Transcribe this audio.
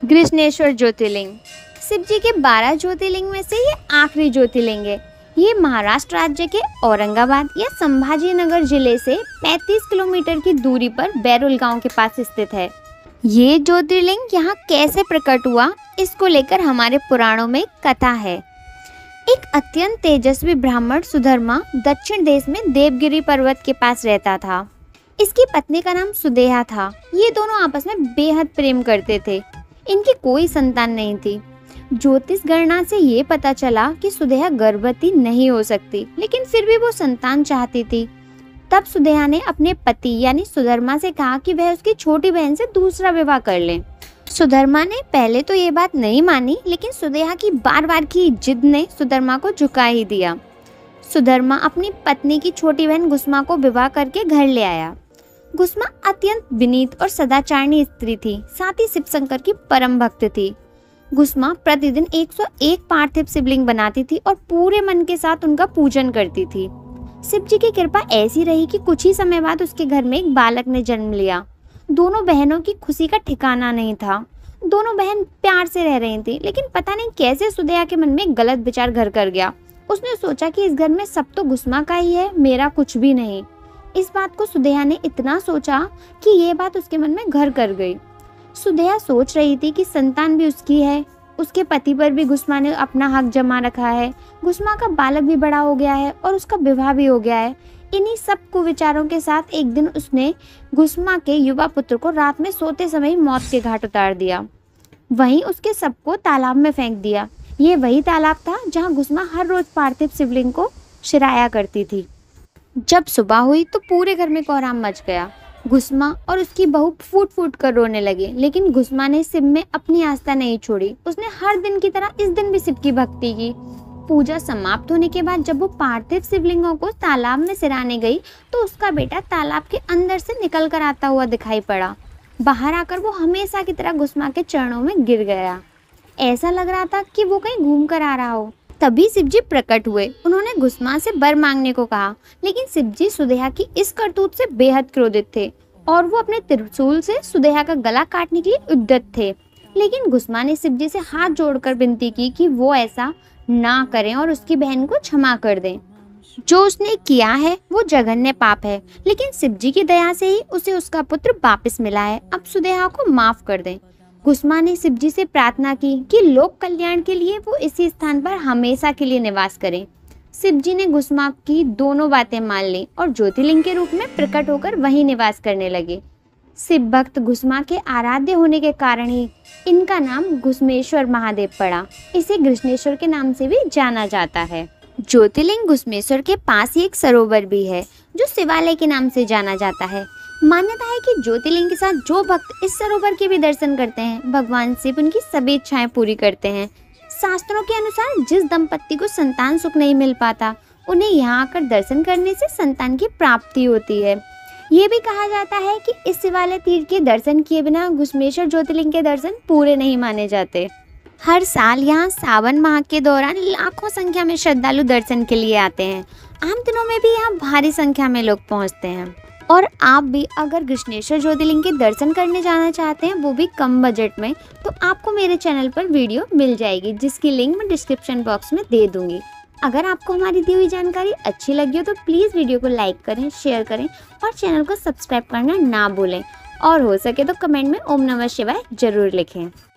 कृष्णेश्वर ज्योतिर्लिंग शिव जी के 12 ज्योतिर्लिंग में से ये आखिरी ज्योतिर्लिंग है। ये महाराष्ट्र राज्य के औरंगाबाद या संभाजीनगर जिले से 35 किलोमीटर की दूरी पर बैरुल गांव के पास स्थित है। ये ज्योतिर्लिंग यहाँ कैसे प्रकट हुआ, इसको लेकर हमारे पुराणों में कथा है। एक अत्यंत तेजस्वी ब्राह्मण सुधर्मा दक्षिण देश में देवगिरी पर्वत के पास रहता था। इसकी पत्नी का नाम सुदेहा था। ये दोनों आपस में बेहद प्रेम करते थे। इनकी कोई संतान नहीं थी। ज्योतिष गणना से ये पता चला कि सुदेहा गर्भवती नहीं हो सकती, लेकिन फिर भी वो संतान चाहती थी। तब सुदेहा ने अपने पति यानी सुधर्मा से कहा कि वह उसकी छोटी बहन से दूसरा विवाह कर ले। सुधर्मा ने पहले तो ये बात नहीं मानी, लेकिन सुदेहा की बार बार की जिद ने सुधर्मा को झुका ही दिया। सुधर्मा अपनी पत्नी की छोटी बहन गुस्मा को विवाह करके घर ले आया। गुस्मा अत्यंत विनीत और सदाचारणी स्त्री थी, साथ ही शिव शंकर की परम भक्त थी। गुस्मा प्रतिदिन 101 पार्थिव शिवलिंग बनाती थी और पूरे मन के साथ उनका पूजन करती थी। शिव जी की कृपा ऐसी रही कि कुछ ही समय बाद उसके घर में एक बालक ने जन्म लिया। दोनों बहनों की खुशी का ठिकाना नहीं था। दोनों बहन प्यार से रह रही थी, लेकिन पता नहीं कैसे सुदेहा के मन में गलत विचार घर कर गया। उसने सोचा कि इस घर में सब तो गुस्मा का ही है, मेरा कुछ भी नहीं। इस बात को सुदेहा ने इतना सोचा कि ये बात उसके मन में घर कर गई। सुदेहा सोच रही थी कि संतान भी उसकी है, उसके पति पर भी गुस्मा ने अपना हक जमा रखा है, गुस्मा का बालक भी बड़ा हो गया है और उसका विवाह भी हो गया है। इन्हीं सब कुविचारों के साथ एक दिन उसने गुस्मा के युवा पुत्र को रात में सोते समय मौत के घाट उतार दिया। वहीं उसके शव को तालाब में फेंक दिया। ये वही तालाब था जहाँ गुस्मा हर रोज पार्थिव शिवलिंग को शिराया करती थी। जब सुबह हुई तो पूरे घर में कोहराम मच गया। गुस्मा और उसकी बहू फूट फूट कर रोने लगे, लेकिन गुस्मा ने शिव में अपनी आस्था नहीं छोड़ी। उसने हर दिन की तरह इस दिन भी शिव की भक्ति की। पूजा समाप्त होने के बाद जब वो पार्थिव शिवलिंगों को तालाब में सिराने गई तो उसका बेटा तालाब के अंदर से निकल कर आता हुआ दिखाई पड़ा। बाहर आकर वो हमेशा की तरह गुस्मा के चरणों में गिर गया। ऐसा लग रहा था कि वो कहीं घूम कर आ रहा हो। तभी शिवजी प्रकट हुए। उन्होंने गुस्मा से वर मांगने को कहा, लेकिन शिवजी सुदेहा की इस करतूत से बेहद क्रोधित थे और वो अपने त्रिशूल से सुदेहा का गला काटने के लिए उद्यत थे। लेकिन गुस्मा ने शिवजी से हाथ जोड़कर विनती की कि वो ऐसा ना करें और उसकी बहन को क्षमा कर दें। जो उसने किया है वो जघन्य पाप है, लेकिन शिवजी की दया से ही उसे उसका पुत्र वापस मिला है। अब सुदेहा को माफ कर दें। गुस्मा ने शिवजी से प्रार्थना की कि लोक कल्याण के लिए वो इसी स्थान पर हमेशा के लिए निवास करें। शिवजी ने गुस्मा की दोनों बातें मान ली और ज्योतिर्लिंग के रूप में प्रकट होकर वहीं निवास करने लगे। शिव भक्त गुस्मा के आराध्य होने के कारण ही इनका नाम गुस्मेश्वर महादेव पड़ा। इसे कृष्णेश्वर के नाम से भी जाना जाता है। ज्योतिर्लिंग गुस्मेश्वर के पास ही एक सरोवर भी है जो शिवालय के नाम से जाना जाता है। मान्यता है कि ज्योतिर्लिंग के साथ जो भक्त इस सरोवर के भी दर्शन करते हैं, भगवान शिव उनकी सभी इच्छाएं पूरी करते हैं। शास्त्रों के अनुसार जिस दंपत्ति को संतान सुख नहीं मिल पाता, उन्हें यहाँ आकर दर्शन करने से संतान की प्राप्ति होती है। ये भी कहा जाता है कि इस शिवालय तीर्थ के दर्शन किए बिना गुस्मेश्वर ज्योतिर्लिंग के दर्शन पूरे नहीं माने जाते। हर साल यहाँ सावन माह के दौरान लाखों संख्या में श्रद्धालु दर्शन के लिए आते हैं। आम दिनों में भी यहाँ भारी संख्या में लोग पहुँचते हैं। और आप भी अगर कृष्णेश्वर ज्योतिर्लिंग के दर्शन करने जाना चाहते हैं, वो भी कम बजट में, तो आपको मेरे चैनल पर वीडियो मिल जाएगी, जिसकी लिंक मैं डिस्क्रिप्शन बॉक्स में दे दूंगी। अगर आपको हमारी दी हुई जानकारी अच्छी लगी हो तो प्लीज़ वीडियो को लाइक करें, शेयर करें और चैनल को सब्सक्राइब करना ना भूलें। और हो सके तो कमेंट में ओम नमः शिवाय जरूर लिखें।